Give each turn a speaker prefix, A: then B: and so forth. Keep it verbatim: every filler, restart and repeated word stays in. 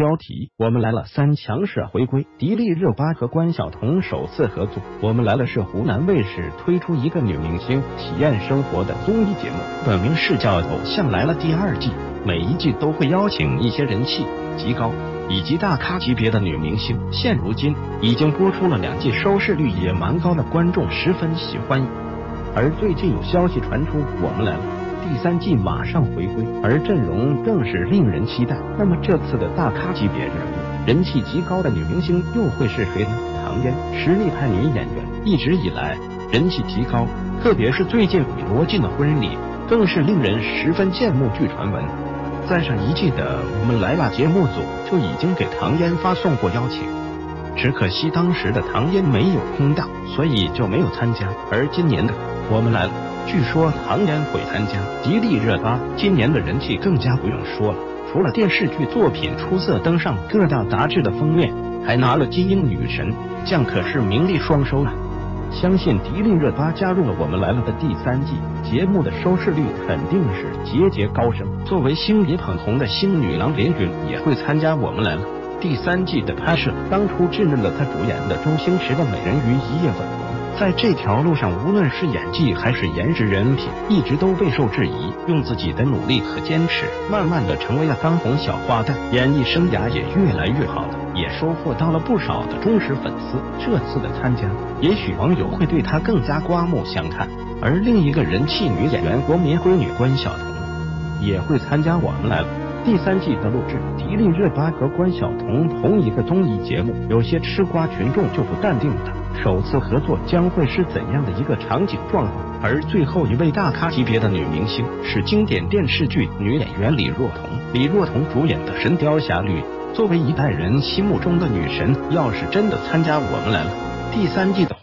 A: 标题：我们来了三强势回归，迪丽热巴和关晓彤首次合作。我们来了是湖南卫视推出一个女明星体验生活的综艺节目，本名是叫《偶像来了》第二季，每一季都会邀请一些人气极高以及大咖级别的女明星。现如今已经播出了两季，收视率也蛮高的，观众十分喜欢。而最近有消息传出，我们来了第三季马上回归，而阵容更是令人期待。那么这次的大咖级别人物、人气极高的女明星又会是谁呢？唐嫣，实力派女演员，一直以来人气极高，特别是最近与罗晋的婚礼，更是令人十分羡慕。据传闻，在上一季的《我们来了》节目组就已经给唐嫣发送过邀请，只可惜当时的唐嫣没有空档，所以就没有参加。而今年的《我们来了》，据说唐嫣会参加。迪丽热巴今年的人气更加不用说了，除了电视剧作品出色登上各大杂志的封面，还拿了金鹰女神奖，可是名利双收啊！相信迪丽热巴加入了《我们来了》的第三季，节目的收视率肯定是节节高升。作为星爷捧红的星女郎，林允也会参加《我们来了》第三季的拍摄。当初稚嫩的她主演的周星驰的《美人鱼》一夜吻红，在这条路上，无论是演技还是颜值、人品，一直都备受质疑。用自己的努力和坚持，慢慢的成为了当红小花旦，演艺生涯也越来越好了，也收获到了不少的忠实粉丝。这次的参加，也许网友会对她更加刮目相看。而另一个人气女演员，国民闺女关晓彤也会参加《我们来了》第三季的录制。迪丽热巴和关晓彤同一个综艺节目，有些吃瓜群众就不淡定了，首次合作将会是怎样的一个场景状况？而最后一位大咖级别的女明星是经典电视剧女演员李若彤。李若彤主演的《神雕侠侣》，作为一代人心目中的女神，要是真的参加《我们来了》第三季的